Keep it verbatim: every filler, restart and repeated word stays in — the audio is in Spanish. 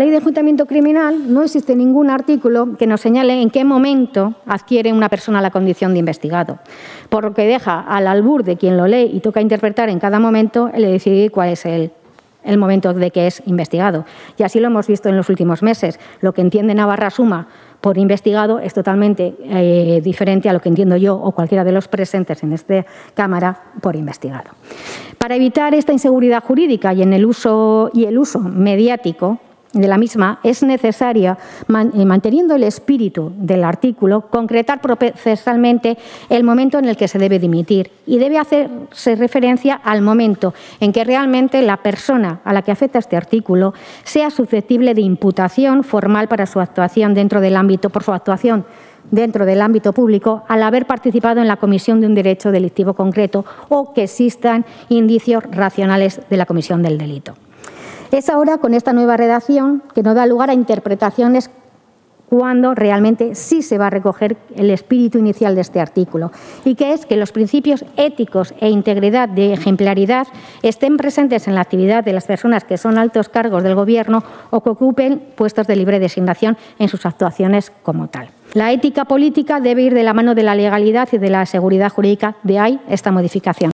Ley de Enjuiciamiento Criminal no existe ningún artículo que nos señale en qué momento adquiere una persona la condición de investigado, por lo que deja al albur de quien lo lee y toca interpretar en cada momento el decidir cuál es el, el momento de que es investigado. Y así lo hemos visto en los últimos meses. Lo que entiende Navarra Suma por investigado es totalmente eh, diferente a lo que entiendo yo o cualquiera de los presentes en esta Cámara por investigado. Para evitar esta inseguridad jurídica y, en el, uso, y el uso mediático de la misma, es necesario, man, eh, manteniendo el espíritu del artículo, concretar procesalmente el momento en el que se debe dimitir y debe hacerse referencia al momento en que realmente la persona a la que afecta este artículo sea susceptible de imputación formal para su actuación dentro del ámbito, por su actuación dentro del ámbito público al haber participado en la comisión de un derecho delictivo concreto o que existan indicios racionales de la comisión del delito. Es ahora, con esta nueva redacción, que no da lugar a interpretaciones cuando realmente sí se va a recoger el espíritu inicial de este artículo, y que es que los principios éticos e integridad de ejemplaridad estén presentes en la actividad de las personas que son altos cargos del Gobierno o que ocupen puestos de libre designación en sus actuaciones como tal. La ética política debe ir de la mano de la legalidad y de la seguridad jurídica, de ahí esta modificación.